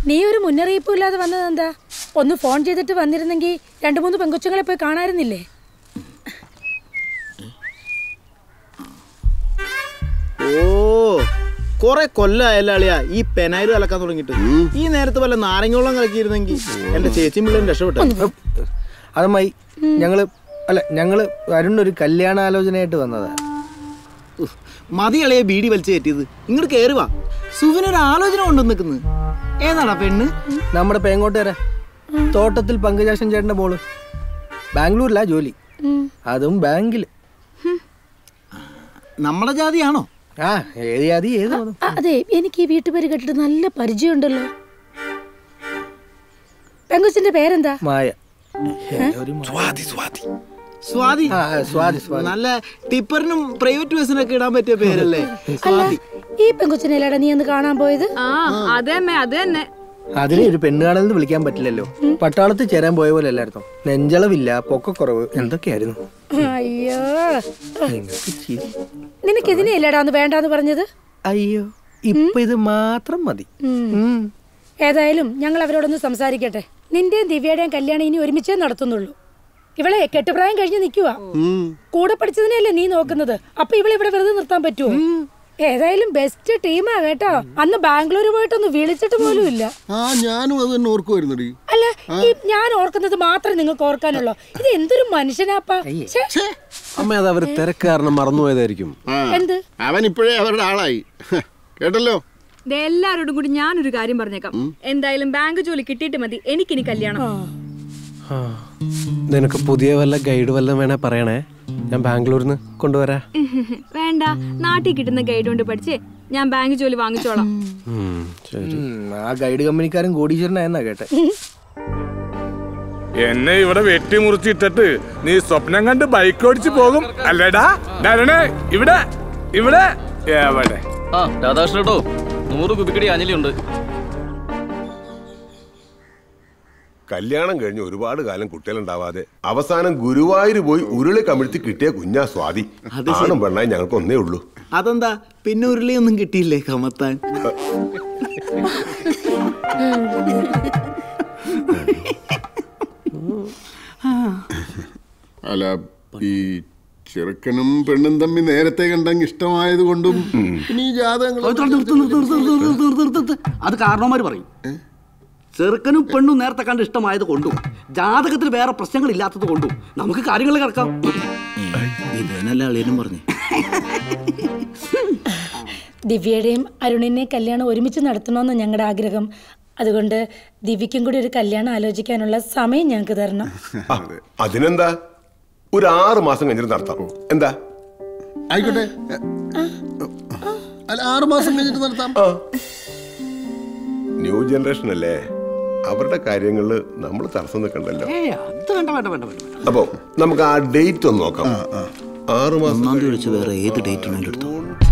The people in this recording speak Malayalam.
നീ ഒരു മുന്നറിയിപ്പും ഇല്ലാതെ വന്നത് എന്താ? ഒന്ന് ഫോൺ ചെയ്തിട്ട് വന്നിരുന്നെങ്കിൽ 2-3 പെങ്കൊച്ചുങ്ങളെ പോയി കാണാറുന്നില്ലേ? ഓ, കൊറേ കൊല്ലായല്ലോ അളിയാ ഈ പെനായിര് കലക്കാൻ തുടങ്ങിട്ട്. ഈ നേരത്തെ വല്ല നാരങ്ങോളം കലക്കിയിരുന്നെങ്കിൽ എന്റെ ചേച്ചിയും പിള്ളേരും രക്ഷപ്പെട്ടു. അതമ്മായി, ഞങ്ങള് അരുണൊരു കല്യാണാലോചനയായിട്ട് വന്നതാ. മതി അളിയെ ബീഡി വലിച്ചു കയറ്റിയത്. ഇങ്ങോട്ട് കയറുവാ. സുവിനൊരു ആലോചന കൊണ്ടു നിൽക്കുന്നത്. ഏതാടാ പെണ്ണ്? നമ്മുടെ പേങ്ങോട്ടുകാരാ, തോട്ടത്തിൽ പങ്കജാക്ഷൻ ചേട്ടന്റെ മോള്. ബാംഗ്ലൂരിലാ ജോലി, അതും ബാങ്കില്. നമ്മുടെ ജാതിയാണോ? ആ, ഏത് ജാതി ഏത്? അതെ, എനിക്ക് ഈ വീട്ടുപേര് കേട്ടിട്ട് നല്ല പരിചയമുണ്ടല്ലോ. പെങ്കൊച്ചിന്റെ പേരെന്താ? മായ. സ്വാതി. നല്ല ടിപ്പറിനും പ്രൈവറ്റ് ബസ്സിനൊക്കെ ഇടാൻ പറ്റിയ പേരല്ലേ സ്വാതി. ഈ പെങ്കൊച്ചിനെല്ലാടാ നീ ഒന്ന് കാണാൻ പോയത്? അതിനെ ഒരു പെണ്ണുകാണെന്ന് വിളിക്കാൻ പറ്റില്ലല്ലോ. പട്ടാളത്തിൽ ചേരാൻ പോയ പോലെ അല്ലായിരുന്നു. നെഞ്ചളവില്ല, പൊക്കക്കുറവ്, എന്തൊക്കെയായിരുന്നു. അയ്യോ, നിനക്ക് ഇതിനെയല്ലേടാന്ന് വേണ്ടാന്ന് പറഞ്ഞത്? അയ്യോ, ഇപ്പൊ ഇത് മാത്രം മതി. ഏതായാലും ഞങ്ങൾ അവരോടൊന്ന് സംസാരിക്കട്ടെ. നിന്റെയും ദിവ്യയുടെയും കല്യാണം ഇനി ഒരുമിച്ചേ നടത്തുന്നുള്ളൂ. ഇവളെ കെട്ടുപ്രായം കഴിഞ്ഞ് നിൽക്കുക. കൂടെ പഠിച്ചതിനല്ലേ നീ നോക്കുന്നത്. അപ്പൊ ഇവളെ ഇവിടെ വെറുതെ നിർത്താൻ പറ്റുമോ? ഏതായാലും ബെസ്റ്റ് ടീമാ കേട്ടോ. അന്ന് ബാംഗ്ലൂർ പോയിട്ടൊന്ന് വിളിച്ചിട്ട് പോലും ഇല്ല. അല്ല, ഞാൻ ഓർക്കുന്നത് മാത്രമേ നിങ്ങൾക്ക് ഓർക്കാനുള്ളൂ. ഇത് എന്തൊരു മനുഷ്യനാപ്പാ. അമ്മ, അത് അവർ തിരക്കാരണം മറന്നുപോയതായിരിക്കും. എന്ത്? അവൻ ഇപ്പോഴേ അവരുടെ ആളായി കേട്ടല്ലോ. എല്ലാരോടും കൂടി ഞാനൊരു കാര്യം പറഞ്ഞേക്കാം. എന്തായാലും ബാങ്ക് ജോലി കിട്ടിയിട്ട് മതി എനിക്കിനി കല്യാണം. നിനക്ക് പുതിയ വല്ല ഗൈഡ് വല്ലതും വേണേ പറയണേ, ഞാൻ ബാംഗ്ലൂരിൽ നിന്ന് കൊണ്ടുവരാ. വേണ്ട, നാട്ടിൽ കിട്ടുന്ന ഗൈഡ് കൊണ്ട് പഠിച്ച് ഞാൻ ബാങ്ക് ജോലി വാങ്ങിച്ചോളാം. ആ ഗൈഡ് കമ്പനിക്കാരൻ കോടീശ്വരനായെന്നാ കേട്ടെ. എന്നെ ഇവിടെ വെട്ടിമുറിച്ചിട്ടിട്ട് നീ സ്വപ്നം കണ്ട് ബൈക്ക് ഓടിച്ചു പോകും അല്ലേടാ? ഇവിടെ ഇവിടെ എവിടെ? രാധാകൃഷ്ണോ, 100 കുബിക്കടി അഞ്ഞലിയുണ്ട്. കല്യാണം കഴിഞ്ഞ് ഒരുപാട് കാലം കുട്ടികളുണ്ടാവാതെ അവസാനം ഗുരുവായൂർ പോയി ഉരുളി കമിഴ്ത്തി കിട്ടിയ കുഞ്ഞാ സ്വാതി. ആണും പെണ്ണായി ഞങ്ങൾക്ക് ഒന്നേ ഉള്ളൂ. അതെന്താ പിന്നെ ഉരുളിയൊന്നും കിട്ടിയില്ലേ കമത്താൻ? അല്ല, ഈ ചെറുക്കനും പെണ്ണും തമ്മിൽ നേരത്തെ കണ്ടെങ്കിൽ ഇഷ്ടമായത് കൊണ്ടും ഇനി അത് കാരണവന്മാര് പറയും. ചെറുക്കനും പെണ്ണും നേരത്തെ കണ്ട് ഇഷ്ടമായത് കൊണ്ടും ജാതകത്തിൽ വേറെ പ്രശ്നങ്ങൾ ഇല്ലാത്തത് കൊണ്ടും നമുക്ക് കാര്യങ്ങൾ കിടക്കാം. ഇതന്നല്ലേ അളിയനും പറഞ്ഞു. ദിവ്യയുടെയും അരുണിനെയും കല്യാണം ഒരുമിച്ച് നടത്തണമെന്ന് ഞങ്ങളുടെ ആഗ്രഹം. അതുകൊണ്ട് ദിവ്യക്കും കൂടി ഒരു കല്യാണം ആലോചിക്കാനുള്ള സമയം ഞങ്ങൾക്ക് തരണം. അതിനെന്താ, ഒരു 6 മാസം കഴിഞ്ഞിട്ട് നടത്താം. എന്താ? ആയിക്കോട്ടെ, 6 മാസം കഴിഞ്ഞിട്ട് നടത്താം. ന്യൂ ജനറേഷൻ അല്ലേ, അവരുടെ കാര്യങ്ങളില് നമ്മൾ തടസ്സം നിൽക്കണ്ടല്ലോ. അപ്പൊ നമുക്ക് ആ ഡേറ്റ് ഒന്ന് നോക്കാം. 6 മാസം വേറെ ഏത് ഡേറ്റ് ആണെങ്കിലും എടുത്തോ.